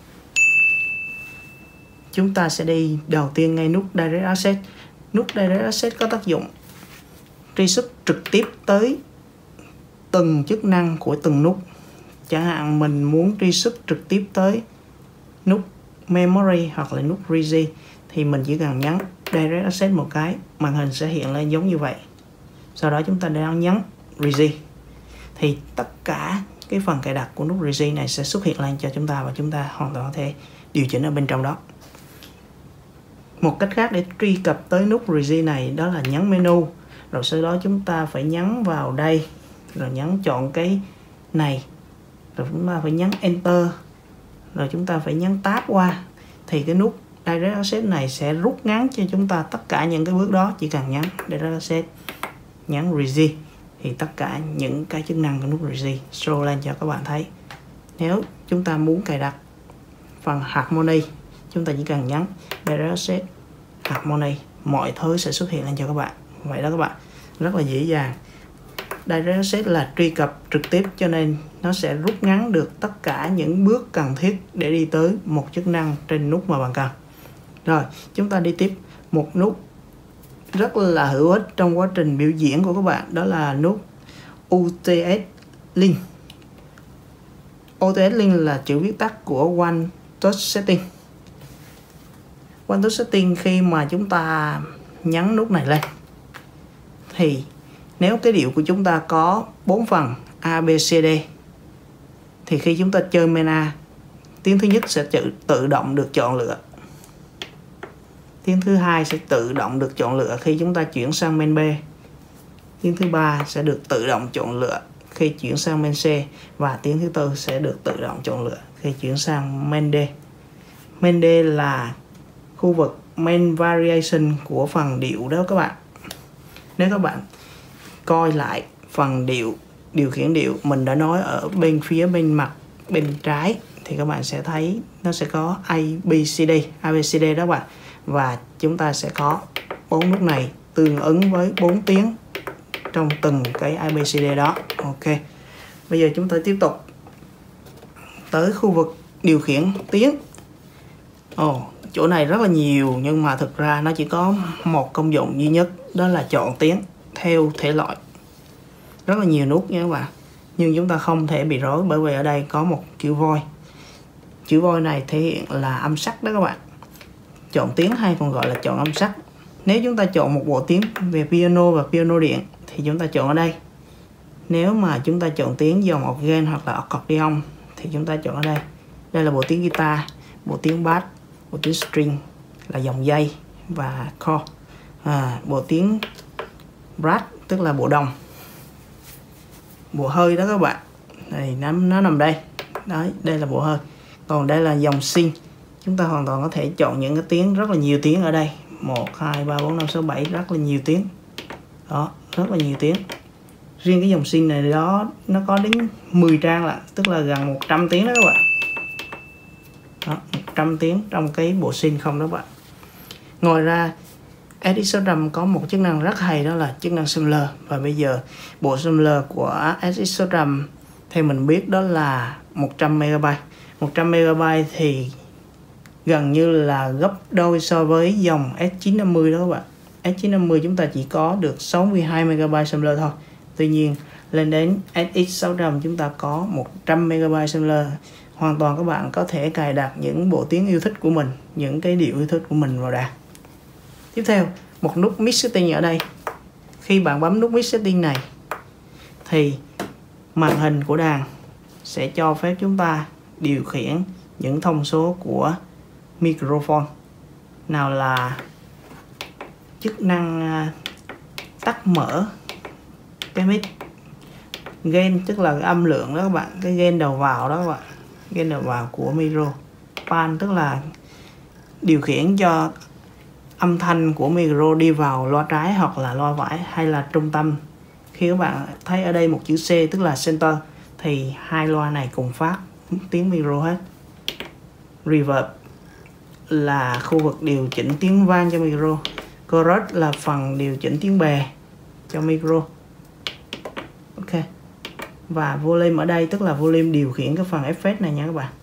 Chúng ta sẽ đi đầu tiên ngay nút Direct Access. Nút Direct Access có tác dụng truy xuất trực tiếp tới từng chức năng của từng nút. Chẳng hạn mình muốn truy xuất trực tiếp tới nút Memory hoặc là nút Regi thì mình chỉ cần nhấn Direct Access một cái, màn hình sẽ hiện lên giống như vậy. Sau đó chúng ta đang nhấn Regi thì tất cả cái phần cài đặt của nút Regi này sẽ xuất hiện lên cho chúng ta và chúng ta hoàn toàn có thể điều chỉnh ở bên trong đó. Một cách khác để truy cập tới nút Regi này đó là nhấn menu, rồi sau đó chúng ta phải nhấn vào đây, rồi nhấn chọn cái này, rồi chúng ta phải nhấn Enter, rồi chúng ta phải nhấn Tab qua thì cái nút Direct Access này sẽ rút ngắn cho chúng ta tất cả những cái bước đó. Chỉ cần nhấn Direct Access, nhấn Regi thì tất cả những cái chức năng của nút Regi show lên cho các bạn thấy. Nếu chúng ta muốn cài đặt phần Harmony, chúng ta chỉ cần nhấn Direct Access Harmony, mọi thứ sẽ xuất hiện lên cho các bạn. Vậy đó các bạn, rất là dễ dàng. Direct Access là truy cập trực tiếp cho nên nó sẽ rút ngắn được tất cả những bước cần thiết để đi tới một chức năng trên nút mà bạn cần. Rồi, chúng ta đi tiếp một nút rất là hữu ích trong quá trình biểu diễn của các bạn, đó là nút UTS Link. UTS Link là chữ viết tắt của One Touch Setting. One Touch Setting khi mà chúng ta nhấn nút này lên thì nếu cái điệu của chúng ta có 4 phần A, B, C, D thì khi chúng ta chơi main A, tiếng thứ nhất sẽ tự động được chọn lựa. Tiếng thứ hai sẽ tự động được chọn lựa khi chúng ta chuyển sang main B. Tiếng thứ ba sẽ được tự động chọn lựa khi chuyển sang main C và tiếng thứ tư sẽ được tự động chọn lựa khi chuyển sang main D. Main D là khu vực main variation của phần điệu đó các bạn. Nếu các bạn coi lại phần điều khiển điệu mình đã nói ở phía bên mặt bên trái thì các bạn sẽ thấy nó sẽ có A, B, C, D, đó các bạn. Và chúng ta sẽ có 4 nút này tương ứng với 4 tiếng trong từng cái A, B, C, D đó. Ok, bây giờ chúng ta tiếp tục tới khu vực điều khiển tiếng. Chỗ này rất là nhiều nhưng mà thực ra nó chỉ có một công dụng duy nhất, đó là chọn tiếng theo thể loại. Rất là nhiều nút nha các bạn, nhưng chúng ta không thể bị rối bởi vì ở đây có một chữ voi. Chữ voi này thể hiện là âm sắc đó các bạn. Chọn tiếng hay còn gọi là chọn âm sắc. Nếu chúng ta chọn một bộ tiếng về piano và piano điện thì chúng ta chọn ở đây. Nếu mà chúng ta chọn tiếng dòng organ hoặc là accordion thì chúng ta chọn ở đây. Đây là bộ tiếng guitar, bộ tiếng bass, bộ tiếng string là dòng dây và chord. Bộ tiếng brass tức là bộ đồng, bộ hơi đó các bạn. Đây, nó nằm đây. Đấy, đây là bộ hơi. Còn đây là dòng sin. Chúng ta hoàn toàn có thể chọn những cái tiếng, rất là nhiều tiếng ở đây. 1, 2, 3, 4, 5, 6, 7, rất là nhiều tiếng. Đó, rất là nhiều tiếng. Riêng cái dòng sin này đó nó có đến 10 trang là, tức là gần 100 tiếng đó các bạn. Đó, 100 tiếng trong cái bộ sin không đó các bạn. Ngoài ra SX600 có một chức năng rất hay, đó là chức năng sampler. Và bây giờ bộ sampler của SX600 theo mình biết đó là 100 MB. 100 MB thì gần như là gấp đôi so với dòng S950 đó các bạn. S950 chúng ta chỉ có được 62 MB sampler thôi. Tuy nhiên lên đến SX600 chúng ta có 100 MB sampler. Hoàn toàn các bạn có thể cài đặt những bộ tiếng yêu thích của mình, những cái điệu yêu thích của mình vào đàn. Tiếp theo, một nút mix setting ở đây. Khi bạn bấm nút mix setting này thì màn hình của đàn sẽ cho phép chúng ta điều khiển những thông số của microphone. Nào là chức năng tắt mở cái mic, gain tức là âm lượng đó các bạn, cái gain đầu vào đó các bạn, gain đầu vào của micro. Pan tức là điều khiển cho âm thanh của micro đi vào loa trái hoặc là loa phải hay là trung tâm. Khi các bạn thấy ở đây một chữ C tức là center thì hai loa này cùng phát tiếng micro hết. Reverb là khu vực điều chỉnh tiếng vang cho micro. Chorus là phần điều chỉnh tiếng bè cho micro. Ok. Và volume ở đây tức là volume điều khiển cái phần effect này nha các bạn.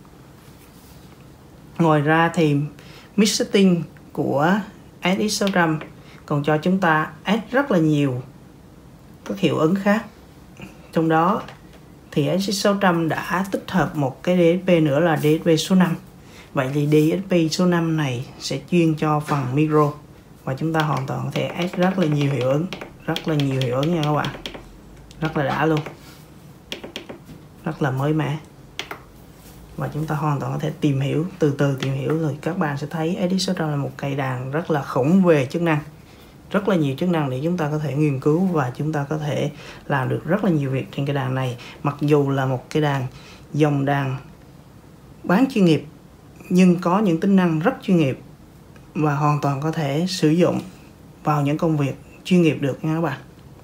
Ngoài ra thì mix setting của SX600 còn cho chúng ta add rất là nhiều các hiệu ứng khác. Trong đó thì SX600 đã tích hợp một cái DSP nữa là DSP số 5. Vậy thì DSP số 5 này sẽ chuyên cho phần micro và chúng ta hoàn toàn có thể add rất là nhiều hiệu ứng, nha các bạn. Rất là đã luôn. Rất là mới mẻ. Và chúng ta hoàn toàn có thể tìm hiểu, từ từ tìm hiểu rồi các bạn sẽ thấy SX600 là một cây đàn rất là khủng về chức năng. Rất là nhiều chức năng để chúng ta có thể nghiên cứu và chúng ta có thể làm được rất là nhiều việc trên cây đàn này. Mặc dù là một cây đàn dòng đàn bán chuyên nghiệp nhưng có những tính năng rất chuyên nghiệp và hoàn toàn có thể sử dụng vào những công việc chuyên nghiệp được nha các bạn.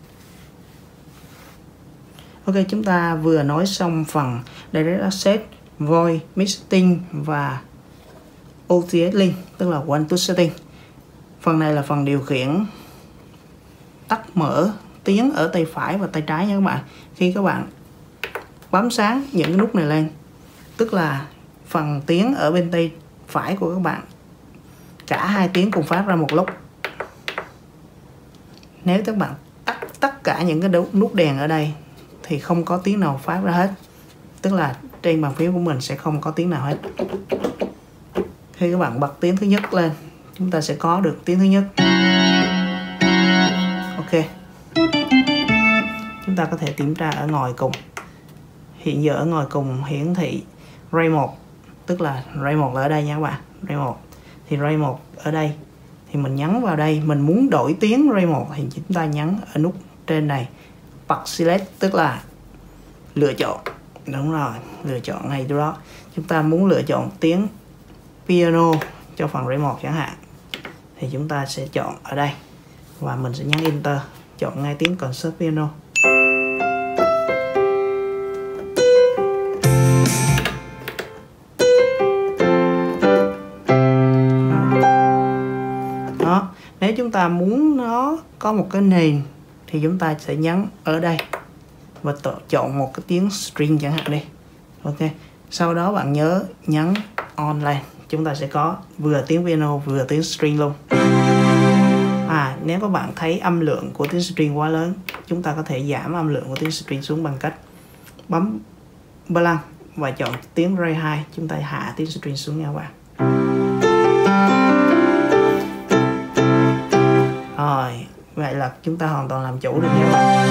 Ok, chúng ta vừa nói xong phần Direct Access, Voice, Mixing và OTS Link, tức là One to Setting. Phần này là phần điều khiển tắt mở tiếng ở tay phải và tay trái nha các bạn. Khi các bạn bấm sáng những cái nút này lên, tức là phần tiếng ở bên tay phải của các bạn, cả hai tiếng cùng phát ra một lúc. Nếu các bạn tắt tất cả những cái nút đèn ở đây thì không có tiếng nào phát ra hết, tức là trên bàn phím của mình sẽ không có tiếng nào hết. Khi các bạn bật tiếng thứ nhất lên, chúng ta sẽ có được tiếng thứ nhất. Ok. Chúng ta có thể kiểm tra ở ngồi cùng. Hiện giờ ở ngồi cùng hiển thị Ray 1, tức là Ray 1 là ở đây nha các bạn. Ray 1. Thì Ray 1 ở đây thì mình nhấn vào đây, mình muốn đổi tiếng Ray 1 thì chúng ta nhấn ở nút trên này. Bật Select tức là lựa chọn. Đúng rồi, lựa chọn ngay đó. Chúng ta muốn lựa chọn tiếng piano cho phần Ray 1 chẳng hạn thì chúng ta sẽ chọn ở đây và mình sẽ nhấn Enter, chọn ngay tiếng concert piano. Đó, nếu chúng ta muốn nó có một cái nền thì chúng ta sẽ nhấn ở đây và chọn một cái tiếng string chẳng hạn đi. Ok, sau đó bạn nhớ nhấn on lên, chúng ta sẽ có vừa tiếng piano vừa tiếng string luôn. Nếu các bạn thấy âm lượng của tiếng string quá lớn, chúng ta có thể giảm âm lượng của tiếng string xuống bằng cách bấm Blank và chọn tiếng Ray 2, chúng ta hạ tiếng string xuống nha các bạn. Rồi, vậy là chúng ta hoàn toàn làm chủ được nha các bạn.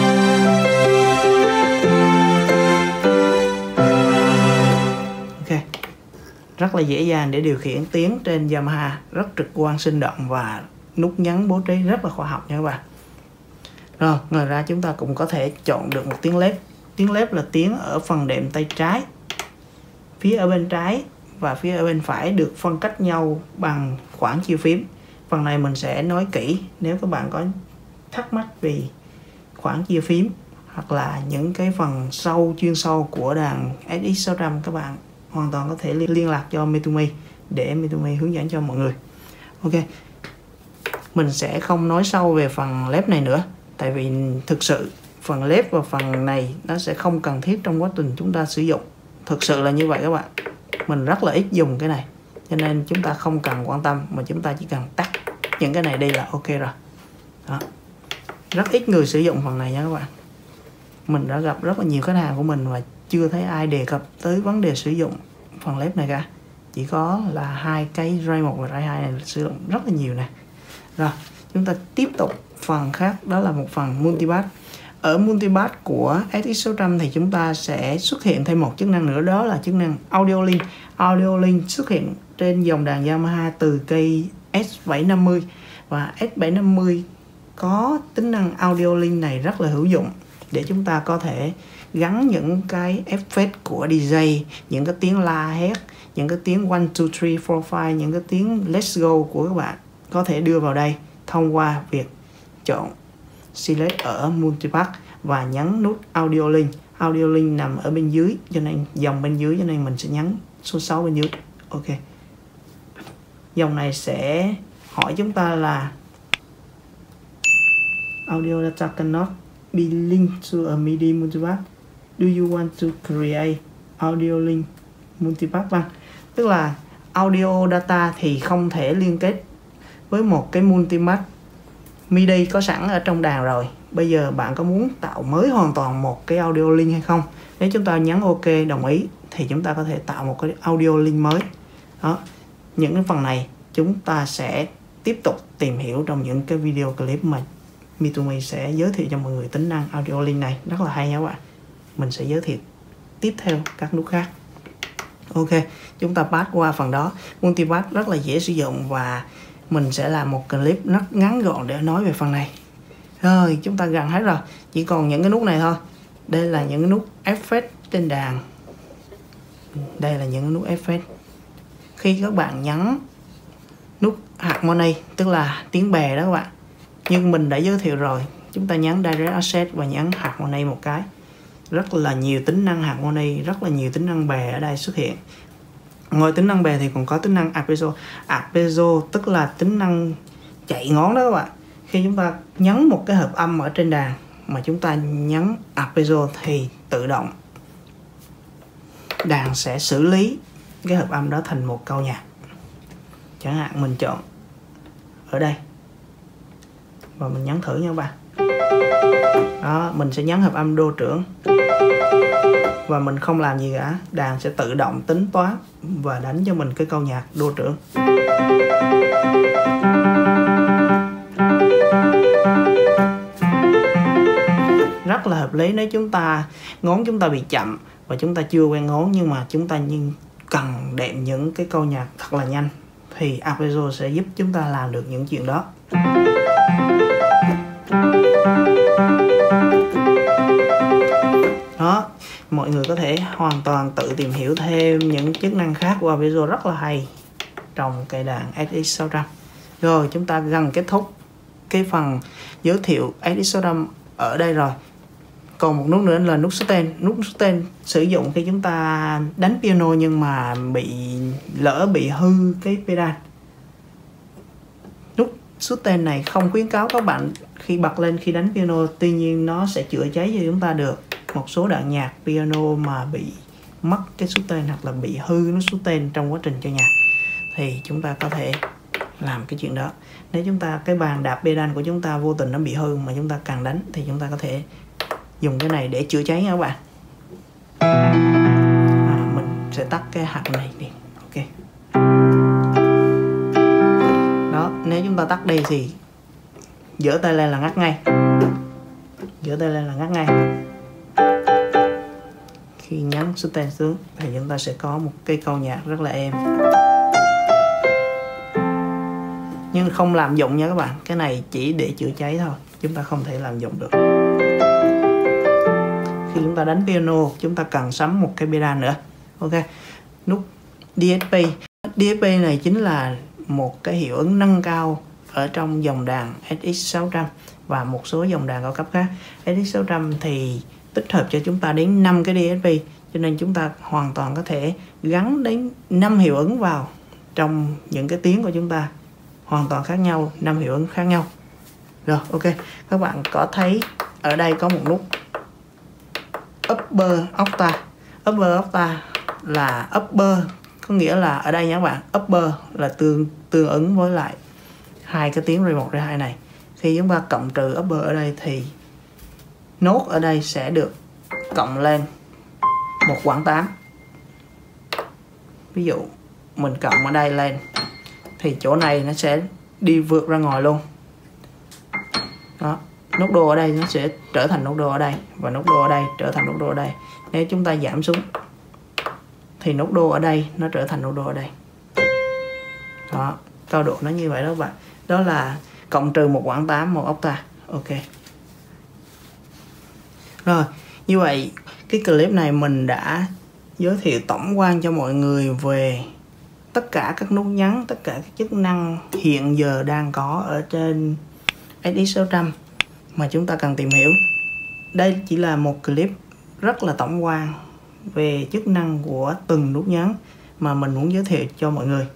Ok, rất là dễ dàng để điều khiển tiếng trên Yamaha, rất trực quan, sinh động và nút nhấn bố trí rất là khoa học nha các bạn. Rồi, ngoài ra chúng ta cũng có thể chọn được một tiếng lép. Tiếng lép là tiếng ở phần đệm tay trái phía ở bên trái và phía ở bên phải được phân cách nhau bằng khoảng chia phím. Phần này mình sẽ nói kỹ nếu các bạn có thắc mắc về khoảng chia phím hoặc là những cái phần chuyên sâu của đàn SX600, các bạn hoàn toàn có thể liên lạc cho Mitomi để Mitomi hướng dẫn cho mọi người. Ok, mình sẽ không nói sâu về phần lép này nữa, tại vì thực sự phần lép và phần này nó sẽ không cần thiết trong quá trình chúng ta sử dụng. Thực sự là như vậy các bạn. Mình rất là ít dùng cái này, cho nên chúng ta không cần quan tâm, mà chúng ta chỉ cần tắt những cái này đi là ok rồi. Đó. Rất ít người sử dụng phần này nha các bạn. Mình đã gặp rất là nhiều khách hàng của mình và chưa thấy ai đề cập tới vấn đề sử dụng phần lép này cả. Chỉ có là hai cái Ray 1 và Ray 2 này sử dụng rất là nhiều nè. Rồi, chúng ta tiếp tục phần khác, đó là một phần multipass. Ở multipass của SX600 thì chúng ta sẽ xuất hiện thêm một chức năng nữa, đó là chức năng Audio Link. Audio Link xuất hiện trên dòng đàn Yamaha từ cây S750, và S750 có tính năng Audio Link này rất là hữu dụng để chúng ta có thể gắn những cái effect của DJ, những cái tiếng la hét, những cái tiếng 1, 2, 3, 4, 5, những cái tiếng let's go của các bạn có thể đưa vào đây thông qua việc chọn select ở multipass và nhấn nút Audio Link. Audio Link nằm ở bên dưới, cho nên dòng bên dưới, cho nên mình sẽ nhấn số 6 bên dưới. Ok, dòng này sẽ hỏi chúng ta là audio data cannot be linked to a MIDI multipass. Do you want to create audio link multipass? Tức là audio data thì không thể liên kết với một cái multipass MIDI có sẵn ở trong đàn rồi. Bây giờ bạn có muốn tạo mới hoàn toàn một cái audio link hay không? Nếu chúng ta nhấn OK đồng ý thì chúng ta có thể tạo một cái audio link mới. Đó. Những cái phần này chúng ta sẽ tiếp tục tìm hiểu trong những cái video clip mà Mitomi sẽ giới thiệu cho mọi người tính năng audio link này, rất là hay nha các bạn. Mình sẽ giới thiệu tiếp theo các nút khác. Ok, chúng ta pass qua phần đó. Multipass rất là dễ sử dụng và mình sẽ làm một clip rất ngắn gọn để nói về phần này. Rồi, chúng ta gần hết rồi, chỉ còn những cái nút này thôi. Đây là những cái nút effect trên đàn. Đây là những cái nút effect. Khi các bạn nhấn nút harmony, tức là tiếng bè đó các bạn, nhưng mình đã giới thiệu rồi, chúng ta nhấn direct access và nhấn harmony một cái, rất là nhiều tính năng harmony, rất là nhiều tính năng bè ở đây xuất hiện. Ngoài tính năng bè thì còn có tính năng arpeggio. Arpeggio tức là tính năng chạy ngón đó các bạn. Khi chúng ta nhấn một cái hợp âm ở trên đàn mà chúng ta nhấn arpeggio thì tự động đàn sẽ xử lý cái hợp âm đó thành một câu nhạc. Chẳng hạn mình chọn ở đây và mình nhấn thử nha các bạn. Đó, mình sẽ nhấn hợp âm đô trưởng và mình không làm gì cả, đàn sẽ tự động tính toán và đánh cho mình cái câu nhạc đô trưởng. Rất là hợp lý nếu ngón chúng ta bị chậm và chúng ta chưa quen ngón, nhưng mà chúng ta cần đệm những cái câu nhạc thật là nhanh thì arpeggio sẽ giúp chúng ta làm được những chuyện đó. Đó, mọi người có thể hoàn toàn tự tìm hiểu thêm những chức năng khác của arpeggio rất là hay trong cây đàn SX600. Rồi, chúng ta gần kết thúc cái phần giới thiệu SX600 ở đây rồi. Còn một nút nữa là nút sustain. Nút sustain sử dụng khi chúng ta đánh piano nhưng mà bị hư cái pedal. Nút sustain này không khuyến cáo các bạn khi bật lên khi đánh piano, tuy nhiên nó sẽ chữa cháy cho chúng ta được một số đoạn nhạc piano mà bị mất cái sustain hoặc là bị hư nó sustain trong quá trình chơi nhạc, thì chúng ta có thể làm cái chuyện đó. Nếu chúng ta cái bàn đạp pedal của chúng ta vô tình nó bị hư mà chúng ta cần đánh thì chúng ta có thể dùng cái này để chữa cháy nha các bạn. Mình sẽ tắt cái hạt này đi. Ok. Đó, nếu chúng ta tắt đi thì giở tay lên là ngắt ngay. Giở tay lên là ngắt ngay. Khi nhấn sustain xuống thì chúng ta sẽ có một cái câu nhạc rất là êm. Nhưng không làm dụng nha các bạn. Cái này chỉ để chữa cháy thôi, chúng ta không thể làm dụng được. Khi chúng ta đánh piano chúng ta cần sắm một cái pedal nữa. Ok, nút DSP. DSP này chính là một cái hiệu ứng nâng cao ở trong dòng đàn SX600 và một số dòng đàn cao cấp khác. SX600 thì tích hợp cho chúng ta đến 5 cái DSP, cho nên chúng ta hoàn toàn có thể gắn đến 5 hiệu ứng vào trong những cái tiếng của chúng ta, hoàn toàn khác nhau, 5 hiệu ứng khác nhau. Rồi, ok, các bạn có thấy ở đây có một nút upper octave. Upper octave là upper, có nghĩa là ở đây nha các bạn, upper là tương ứng với lại hai cái tiếng Re1, Re2 này. Khi chúng ta cộng trừ upper ở đây thì nốt ở đây sẽ được cộng lên một quãng 8. Ví dụ mình cộng ở đây lên thì chỗ này nó sẽ đi vượt ra ngoài luôn. Đó, nốt đô ở đây nó sẽ trở thành nốt đô ở đây, và nốt đô ở đây trở thành nốt đô ở đây. Nếu chúng ta giảm xuống thì nốt đô ở đây nó trở thành nốt đô ở đây. Đó, cao độ nó như vậy đó các bạn. Đó là cộng trừ một quãng 8 một octave. Ok. Rồi, như vậy cái clip này mình đã giới thiệu tổng quan cho mọi người về tất cả các nút nhấn, tất cả các chức năng hiện giờ đang có ở trên SX600 mà chúng ta cần tìm hiểu. Đây chỉ là một clip rất là tổng quan về chức năng của từng nút nhấn mà mình muốn giới thiệu cho mọi người.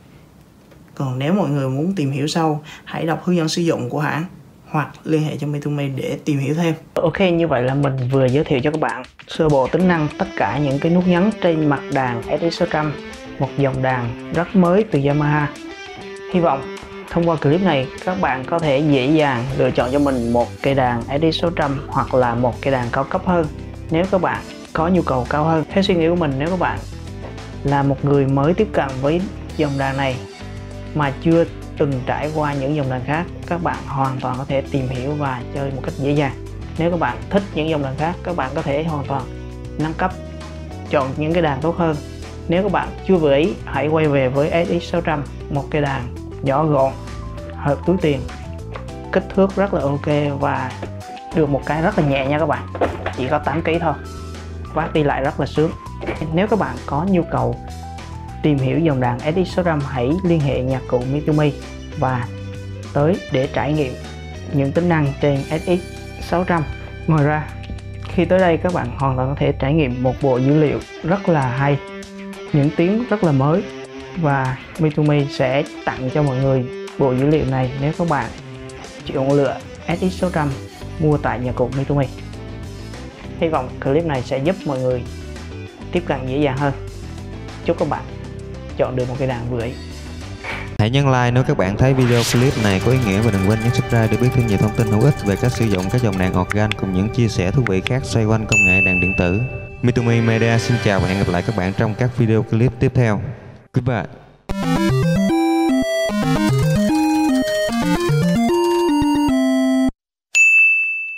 Còn nếu mọi người muốn tìm hiểu sâu, hãy đọc hướng dẫn sử dụng của hãng hoặc liên hệ cho Mitomi để tìm hiểu thêm. Ok, như vậy là mình vừa giới thiệu cho các bạn sơ bộ tính năng tất cả những cái nút nhấn trên mặt đàn SX600, một dòng đàn rất mới từ Yamaha. Hy vọng thông qua clip này các bạn có thể dễ dàng lựa chọn cho mình một cây đàn SX600 hoặc là một cây đàn cao cấp hơn nếu các bạn có nhu cầu cao hơn. Theo suy nghĩ của mình, nếu các bạn là một người mới tiếp cận với dòng đàn này mà chưa từng trải qua những dòng đàn khác, các bạn hoàn toàn có thể tìm hiểu và chơi một cách dễ dàng. Nếu các bạn thích những dòng đàn khác, các bạn có thể hoàn toàn nâng cấp, chọn những cái đàn tốt hơn. Nếu các bạn chưa vừa ý, hãy quay về với SX600, một cây đàn nhỏ gọn, hợp túi tiền, kích thước rất là ok và được một cái rất là nhẹ nha các bạn, chỉ có 8 kg thôi, vác đi lại rất là sướng. Nếu các bạn có nhu cầu tìm hiểu dòng đàn SX600, hãy liên hệ nhạc cụ Mitomi và tới để trải nghiệm những tính năng trên SX600. Ngoài ra, khi tới đây các bạn hoàn toàn có thể trải nghiệm một bộ dữ liệu rất là hay, những tiếng rất là mới, và Mitomi sẽ tặng cho mọi người bộ dữ liệu này nếu các bạn chọn lựa SX600 mua tại nhạc cụ Mitomi. Hy vọng clip này sẽ giúp mọi người tiếp cận dễ dàng hơn. Chúc các bạn chọn được một cây đàn vừa ý. Hãy nhấn like nếu các bạn thấy video clip này có ý nghĩa, và đừng quên nhấn subscribe để biết thêm nhiều thông tin hữu ích về cách sử dụng các dòng đàn organ cùng những chia sẻ thú vị khác xoay quanh công nghệ đàn điện tử. Mitomi Media xin chào và hẹn gặp lại các bạn trong các video clip tiếp theo. Goodbye.